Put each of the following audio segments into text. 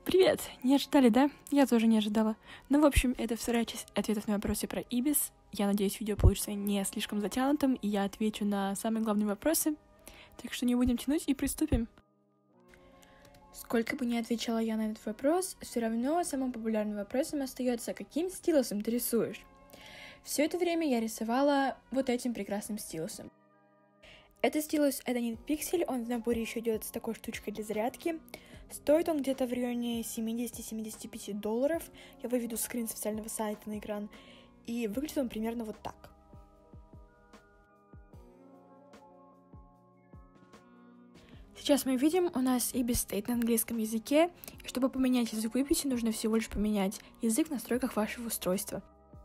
Привет! Не ожидали, да? Я тоже не ожидала. Ну, в общем, это вторая часть ответов на вопросы про Ibis. Я надеюсь, видео получится не слишком затянутым, и я отвечу на самые главные вопросы. Так что не будем тянуть и приступим. Сколько бы ни отвечала я на этот вопрос, все равно самым популярным вопросом остается, каким стилусом ты рисуешь. Все это время я рисовала вот этим прекрасным стилусом. Этот стилус — это не пиксель, он в наборе еще идет с такой штучкой для зарядки. Стоит он где-то в районе $70-75. Я выведу скрин с официального сайта на экран. И выглядит он примерно вот так. Сейчас мы видим, у нас Ibis стоит на английском языке. И чтобы поменять язык в Ibis, нужно всего лишь поменять язык в настройках вашего устройства.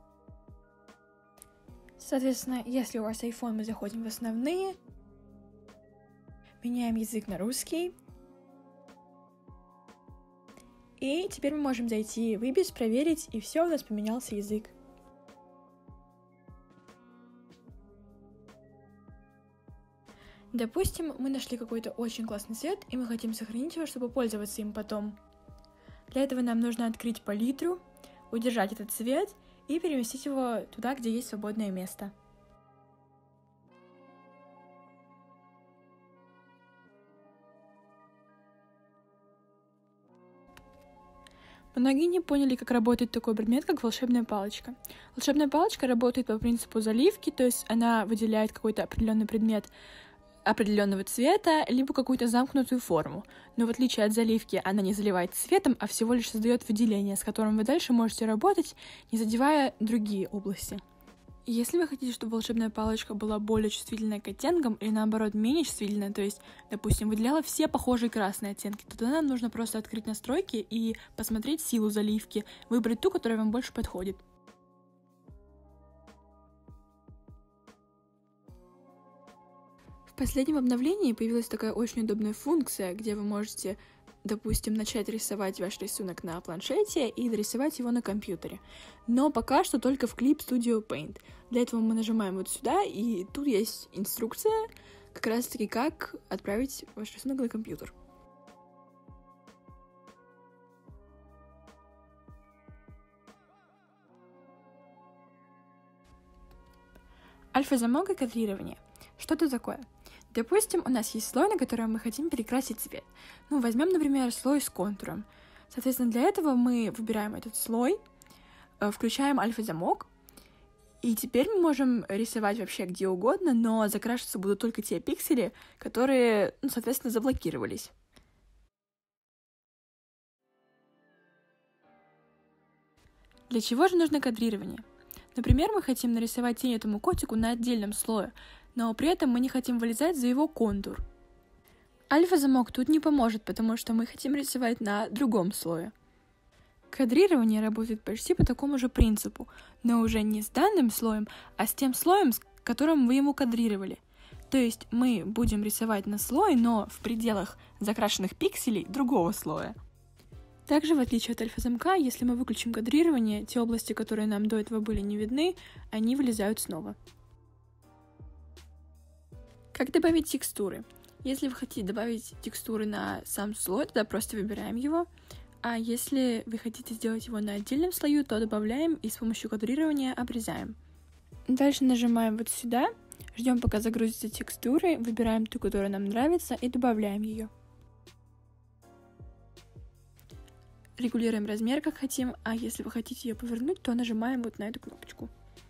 Соответственно, если у вас iPhone, мы заходим в основные. Меняем язык на русский. И теперь мы можем зайти в Ibis, проверить, и все, у нас поменялся язык. Допустим, мы нашли какой-то очень классный цвет, и мы хотим сохранить его, чтобы пользоваться им потом. Для этого нам нужно открыть палитру, удержать этот цвет и переместить его туда, где есть свободное место. Многие не поняли, как работает такой предмет, как волшебная палочка. Волшебная палочка работает по принципу заливки, то есть она выделяет какой-то определенный предмет определенного цвета, либо какую-то замкнутую форму. Но в отличие от заливки, она не заливает цветом, а всего лишь создает выделение, с которым вы дальше можете работать, не задевая другие области. Если вы хотите, чтобы волшебная палочка была более чувствительной к оттенкам или наоборот менее чувствительной, то есть, допустим, выделяла все похожие красные оттенки, то тогда нам нужно просто открыть настройки и посмотреть силу заливки, выбрать ту, которая вам больше подходит. В последнем обновлении появилась такая очень удобная функция, где вы можете, допустим, начать рисовать ваш рисунок на планшете и дорисовать его на компьютере. Но пока что только в Clip Studio Paint. Для этого мы нажимаем вот сюда, и тут есть инструкция, как раз-таки как отправить ваш рисунок на компьютер. Альфа-замок и кадрирование. Что это такое? Допустим, у нас есть слой, на котором мы хотим перекрасить цвет. Ну, возьмем, например, слой с контуром. Соответственно, для этого мы выбираем этот слой, включаем альфа-замок, и теперь мы можем рисовать вообще где угодно, но закрашиваться будут только те пиксели, которые, соответственно, заблокировались. Для чего же нужно кадрирование? Например, мы хотим нарисовать тень этому котику на отдельном слое, но при этом мы не хотим вылезать за его контур. Альфа-замок тут не поможет, потому что мы хотим рисовать на другом слое. Кадрирование работает почти по такому же принципу, но уже не с данным слоем, а с тем слоем, с которым вы ему кадрировали. То есть мы будем рисовать на слой, но в пределах закрашенных пикселей другого слоя. Также, в отличие от альфа-замка, если мы выключим кадрирование, те области, которые нам до этого были не видны, они вылезают снова. Как добавить текстуры? Если вы хотите добавить текстуры на сам слой, тогда просто выбираем его. А если вы хотите сделать его на отдельном слою, то добавляем и с помощью кадрирования обрезаем. Дальше нажимаем вот сюда, ждем, пока загрузится текстура, выбираем ту, которая нам нравится, и добавляем ее. Регулируем размер, как хотим, а если вы хотите ее повернуть, то нажимаем вот на эту кнопочку.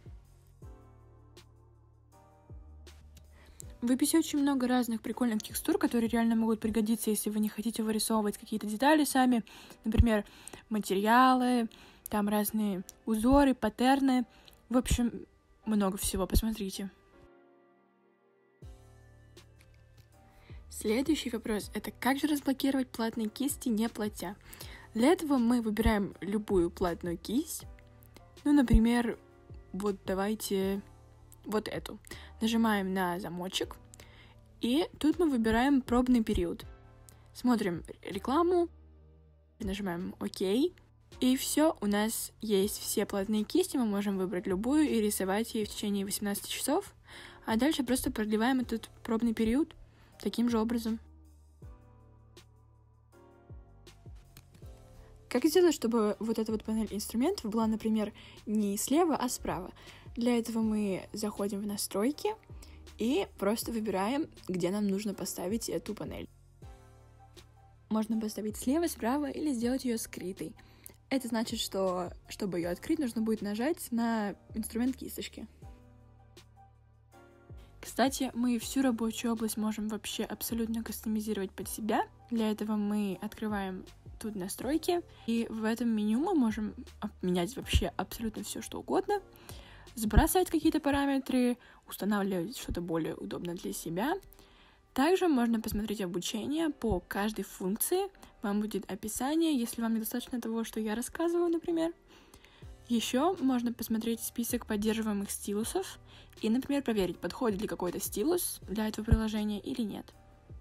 В Ibis очень много разных прикольных текстур, которые реально могут пригодиться, если вы не хотите вырисовывать какие-то детали сами. Например, материалы, там разные узоры, паттерны. В общем, много всего, посмотрите. Следующий вопрос — это как же разблокировать платные кисти, не платя? Для этого мы выбираем любую платную кисть. Ну, например, вот давайте вот эту. Нажимаем на замочек, и тут мы выбираем пробный период. Смотрим рекламу, нажимаем ОК, и все, у нас есть все платные кисти, мы можем выбрать любую и рисовать ей в течение 18 часов, а дальше просто продлеваем этот пробный период таким же образом. Как сделать, чтобы вот эта вот панель инструментов была, например, не слева, а справа? Для этого мы заходим в настройки и просто выбираем, где нам нужно поставить эту панель. Можно поставить слева, справа или сделать ее скрытой. Это значит, что, чтобы ее открыть, нужно будет нажать на инструмент кисточки. Кстати, мы всю рабочую область можем вообще абсолютно кастомизировать под себя. Для этого мы открываем тут настройки, и в этом меню мы можем менять вообще абсолютно все, что угодно, сбрасывать какие-то параметры, устанавливать что-то более удобное для себя. Также можно посмотреть обучение по каждой функции. Вам будет описание, если вам недостаточно того, что я рассказываю, например. Еще можно посмотреть список поддерживаемых стилусов и, например, проверить, подходит ли какой-то стилус для этого приложения или нет.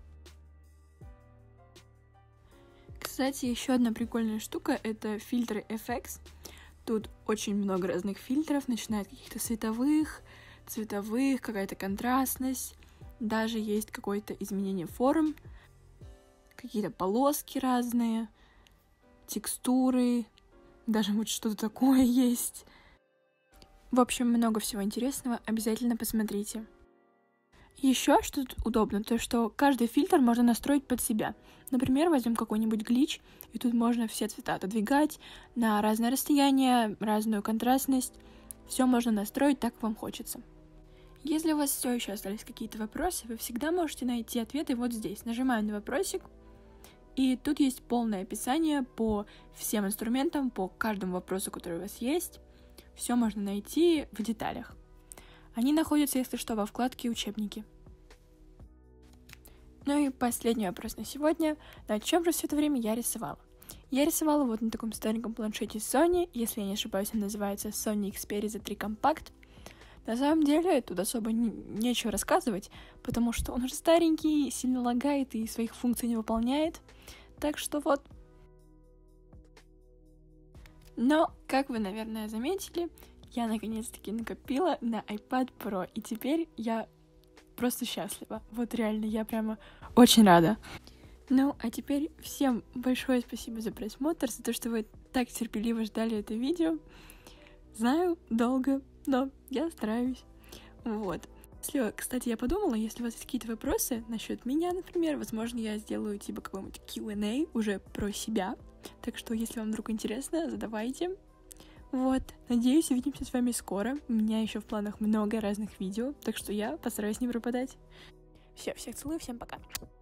Кстати, еще одна прикольная штука — это фильтры FX. Тут очень много разных фильтров, начиная от каких-то цветовых, какая-то контрастность. Даже есть какое-то изменение форм, какие-то полоски разные, текстуры, даже вот что-то такое есть. В общем, много всего интересного, обязательно посмотрите. Еще что тут удобно, то что каждый фильтр можно настроить под себя. Например, возьмем какой-нибудь глич, и тут можно все цвета отодвигать на разное расстояние, разную контрастность. Все можно настроить так, как вам хочется. Если у вас все еще остались какие-то вопросы, вы всегда можете найти ответы вот здесь. Нажимаем на вопросик, и тут есть полное описание по всем инструментам, по каждому вопросу, который у вас есть. Все можно найти в деталях. Они находятся, если что, во вкладке «Учебники». Ну и последний вопрос на сегодня. На чем же все это время я рисовала? Я рисовала вот на таком стареньком планшете Sony, если я не ошибаюсь, он называется Sony Xperia Z3 Compact. На самом деле тут особо нечего рассказывать, потому что он уже старенький, сильно лагает и своих функций не выполняет. Так что вот. Но, как вы, наверное, заметили, я наконец-таки накопила на iPad Pro, и теперь я просто счастлива. Вот реально, я прямо очень рада. Ну, а теперь всем большое спасибо за просмотр, за то, что вы так терпеливо ждали это видео. Знаю, долго, но я стараюсь. Вот. Если, кстати, я подумала, если у вас есть какие-то вопросы насчет меня, например, возможно, я сделаю типа какой-нибудь Q&A уже про себя. Так что, если вам вдруг интересно, задавайте. Вот, надеюсь, увидимся с вами скоро. У меня еще в планах много разных видео, так что я постараюсь не пропадать. Все, всех целую, всем пока.